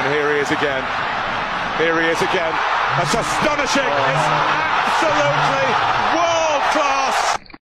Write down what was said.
here he is again. Here he is again. That's astonishing. It's absolutely